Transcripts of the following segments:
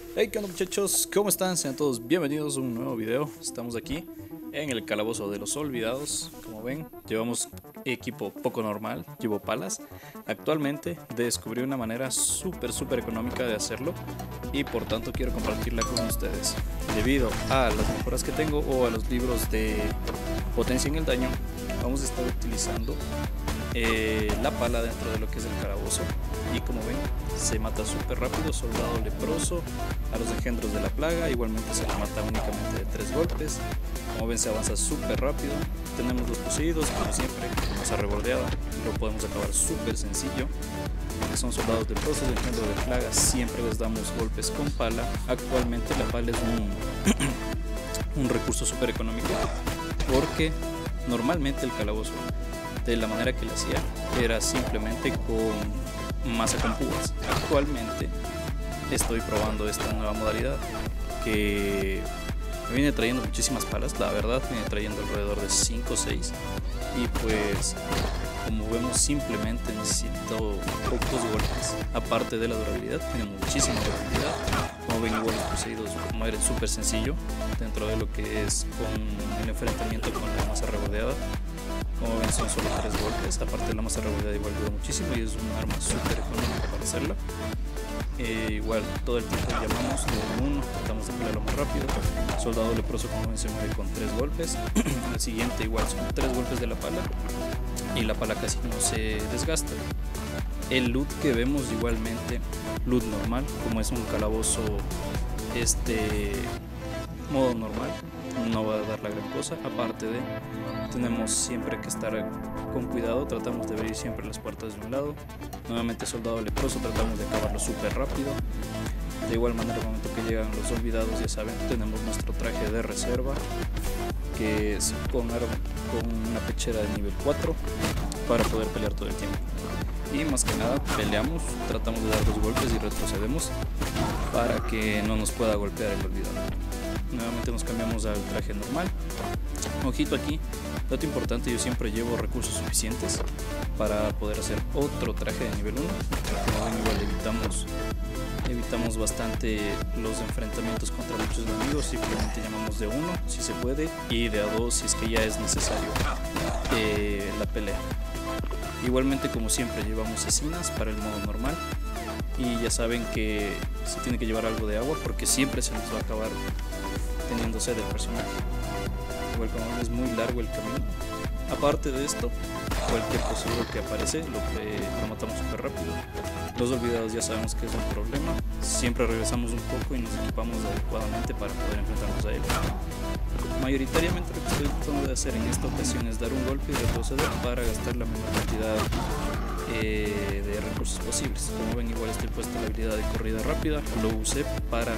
Hey, ¿qué onda muchachos? ¿Cómo están? Sean todos bienvenidos a un nuevo video. Estamos aquí en el calabozo de los olvidados. Como ven, llevamos equipo poco normal, llevo palas. Actualmente descubrí una manera súper económica de hacerlo y por tanto quiero compartirla con ustedes. Debido a las mejoras que tengo o a los libros de potencia en el daño, vamos a estar utilizando la pala dentro de lo que es el calabozo. Y como ven, se mata súper rápido. Soldado leproso, a los engendros de la plaga igualmente se le mata únicamente de 3 golpes. Como ven, se avanza súper rápido. Tenemos los poseídos, como siempre, masa rebordeada, lo podemos acabar súper sencillo. Que son soldados leprosos, engendros de plaga, siempre les damos golpes con pala. Actualmente la pala es un recurso súper económico, porque normalmente el calabozo, de la manera que lo hacía, era simplemente con masa con púas. Actualmente estoy probando esta nueva modalidad que me viene trayendo muchísimas palas, la verdad me viene trayendo alrededor de 5 o 6, y pues como vemos simplemente necesito pocos golpes. Aparte de la durabilidad, tiene muchísima durabilidad. Como ven, igual los poseídos mueren súper sencillo dentro de lo que es con el enfrentamiento con la masa rebordeada. Como ven, son solo 3 golpes. Aparte de la masa revolvida igual dura muchísimo y es un arma súper económica para hacerla. Igual todo el tiempo llamamos de 1, tratamos de pelearlo más rápido. Soldado leproso, como ven, se muere con 3 golpes. El siguiente igual son 3 golpes de la pala y la pala casi no se desgasta. El loot que vemos igualmente, loot normal, como es un calabozo modo normal, no va a dar la gran cosa. Aparte de, tenemos siempre que estar con cuidado, tratamos de abrir siempre las puertas de un lado. Nuevamente soldado leproso, tratamos de acabarlo súper rápido. De igual manera, al momento que llegan los olvidados, ya saben, tenemos nuestro traje de reserva, que es con una pechera de nivel 4 para poder pelear todo el tiempo. Y más que nada peleamos, tratamos de dar 2 golpes y retrocedemos para que no nos pueda golpear el olvidado. Nuevamente nos cambiamos al traje normal. Ojito aquí, dato importante, yo siempre llevo recursos suficientes para poder hacer otro traje de nivel 1. Como ven, igual evitamos bastante los enfrentamientos contra muchos enemigos. Simplemente llamamos de 1 si se puede y de a 2 si es que ya es necesario la pelea. Igualmente, como siempre, llevamos cecinas para el modo normal. Y ya saben que se tiene que llevar algo de agua porque siempre se nos va a acabar teniendo sed el personaje. Igual, como ven, es muy largo el camino. Aparte de esto, cualquier poseído que aparece lo matamos súper rápido. Los olvidados ya sabemos que es un problema. Siempre regresamos un poco y nos equipamos adecuadamente para poder enfrentarnos a él. Mayoritariamente lo que estoy tratando de hacer en esta ocasión es dar un golpe y retroceder para gastar la menor cantidad de recursos posibles. Como ven, igual estoy puesto la habilidad de corrida rápida, lo usé para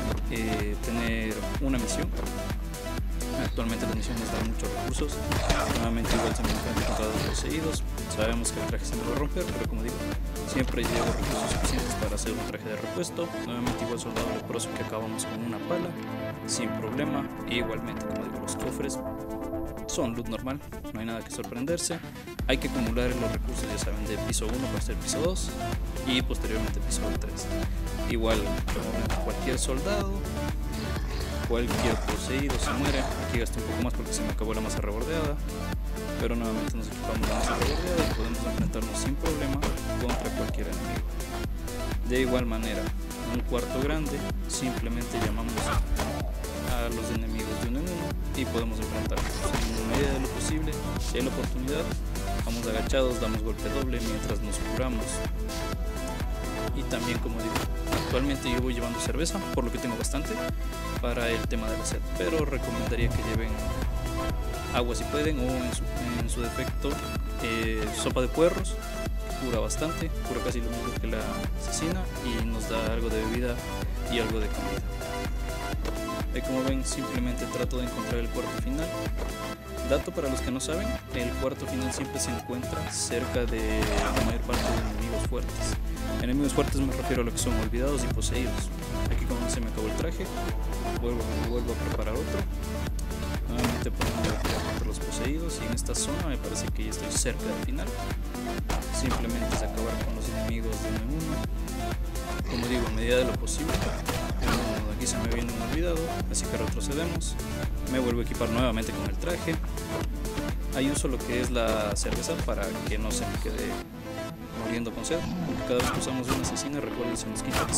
tener una misión. Actualmente las misiones dan muchos recursos. Nuevamente igual se me encuentro contra los poseídos. Sabemos que el traje se me va a romper, pero como digo, siempre llevo recursos suficientes para hacer un traje de repuesto. Nuevamente igual soldado leproso que acabamos con una pala sin problema. E igualmente, como digo, los cofres son loot normal, no hay nada que sorprenderse. Hay que acumular los recursos, ya saben, de piso 1 para hacer piso 2 y posteriormente piso 3. Igual, como ven, cualquier soldado, cualquier poseído se muere. Aquí gasté un poco más porque se me acabó la masa rebordeada, pero nuevamente nos equipamos la masa rebordeada y podemos enfrentarnos sin problema contra cualquier enemigo. De igual manera, un cuarto grande, simplemente llamamos a los enemigos de 1 en 1 y podemos enfrentarnos. En la medida de lo posible, si hay la oportunidad, vamos agachados, damos golpe doble mientras nos curamos. Y también, como digo, actualmente yo voy llevando cerveza, por lo que tengo bastante para el tema de la sed, pero recomendaría que lleven agua si pueden, o en su defecto sopa de puerros, que cura bastante, cura casi lo mismo que la cecina y nos da algo de bebida y algo de comida. Como ven, simplemente trato de encontrar el cuarto final. Dato para los que no saben, el cuarto final siempre se encuentra cerca de la mayor parte de enemigos fuertes. Enemigos fuertes me refiero a lo que son olvidados y poseídos. Aquí, como se me acabó el traje, vuelvo a preparar otro. Nuevamente podemos pelear contra los poseídos y en esta zona me parece que ya estoy cerca del final. Simplemente es acabar con los enemigos de 1 en 1. Como digo, a medida de lo posible, olvidado, así que retrocedemos. Me vuelvo a equipar nuevamente con el traje. Ahí uso lo que es la cerveza para que no se me quede muriendo con sed. Cada vez que usamos una asesina, recuerden, se nos quita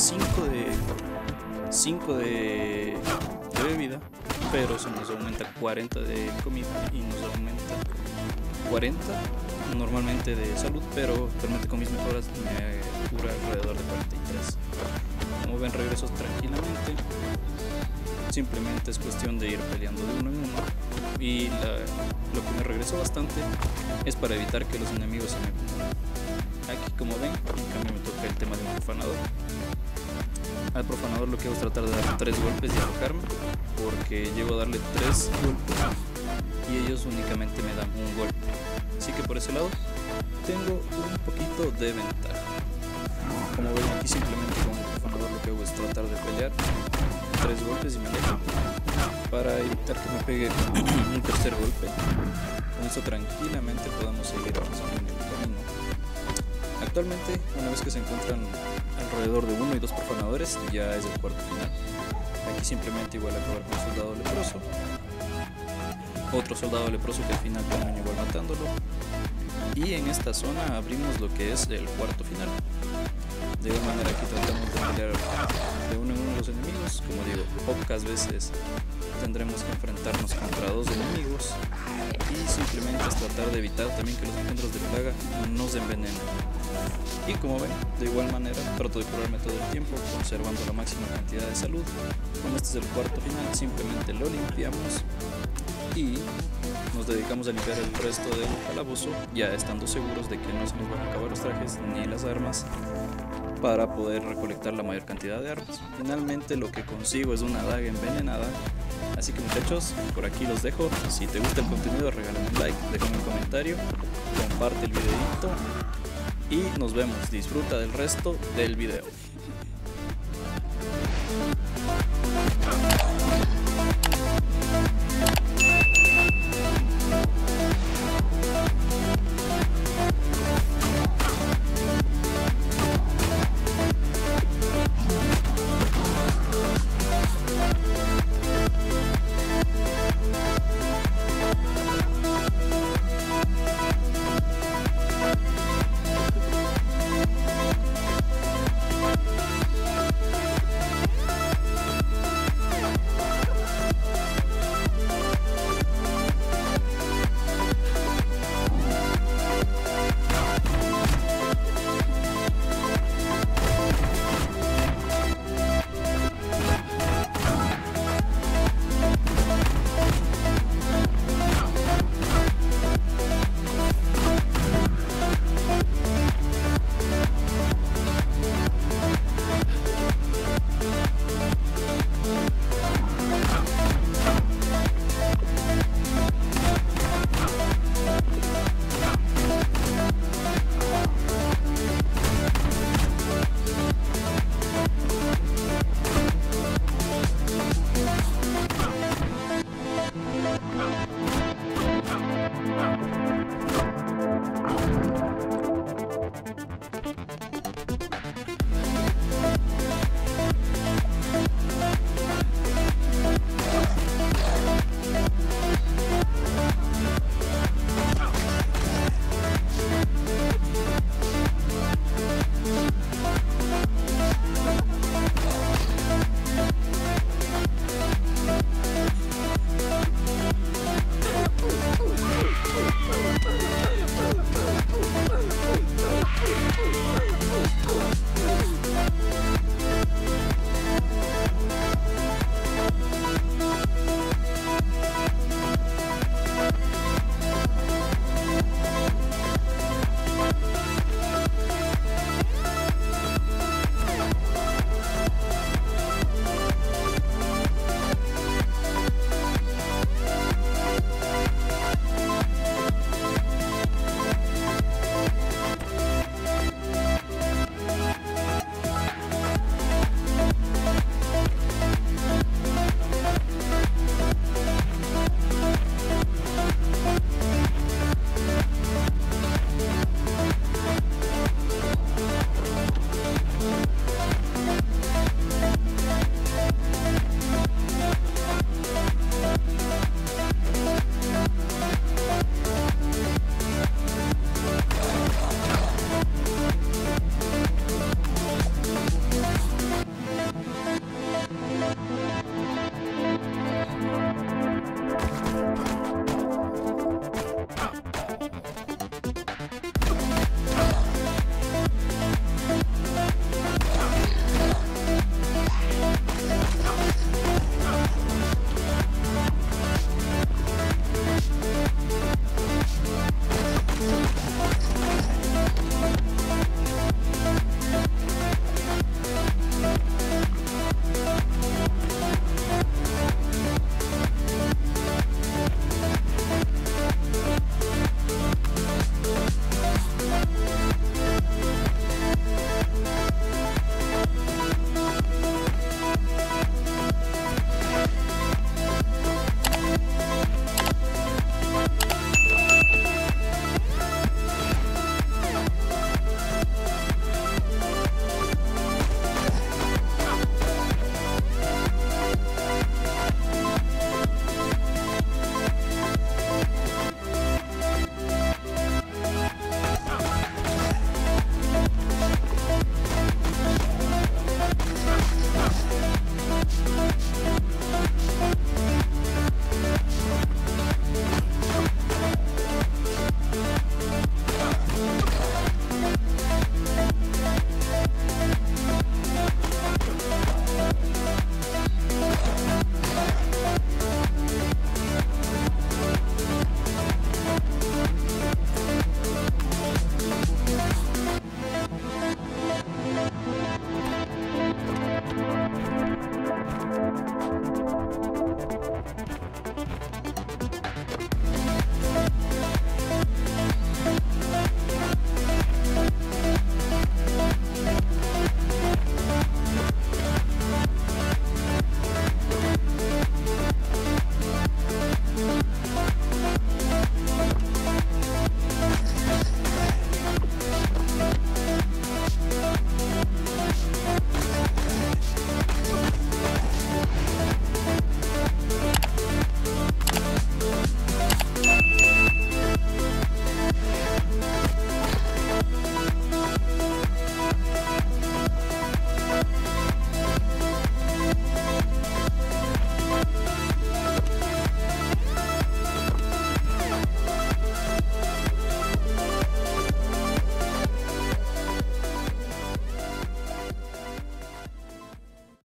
5 de bebida, pero se nos aumenta 40 de comida y nos aumenta 40 normalmente de salud, pero permite con mis mejoras me cura alrededor de 43. Como ven, regreso tranquilamente. Simplemente es cuestión de ir peleando de uno en uno, y lo que me regresó bastante es para evitar que los enemigos se me acumulen. Aquí, como ven, en cambio me toca el tema de un profanador. Al profanador lo que hago es tratar de dar 3 golpes y alojarme, porque llego a darle 3 golpes y ellos únicamente me dan un golpe, así que por ese lado tengo un poquito de ventaja. Como ven, aquí simplemente con el profanador lo que hago es tratar de pelear 3 golpes y me alejo para evitar que me pegue un tercer golpe. Con eso tranquilamente podemos seguir avanzando en el camino. Actualmente, una vez que se encuentran alrededor de 1 y 2 profanadores, ya es el cuarto final. Aquí simplemente igual acabar con el soldado leproso, otro soldado leproso que al final termina igual matándolo, y en esta zona abrimos lo que es el cuarto final. De igual manera aquí tratamos de pelear de uno en uno los enemigos. Como digo, pocas veces tendremos que enfrentarnos contra 2 enemigos, y simplemente es tratar de evitar también que los engendros de plaga nos envenenen. Y como ven, de igual manera trato de curarme todo el tiempo, conservando la máxima cantidad de salud. Como este es el cuarto final, simplemente lo limpiamos y nos dedicamos a limpiar el resto del calabozo, ya estando seguros de que no se nos van a acabar los trajes ni las armas, para poder recolectar la mayor cantidad de armas. Finalmente lo que consigo es una daga envenenada. Así que, muchachos, por aquí los dejo. Si te gusta el contenido, regálame un like, déjame un comentario, comparte el videito y nos vemos. Disfruta del resto del video.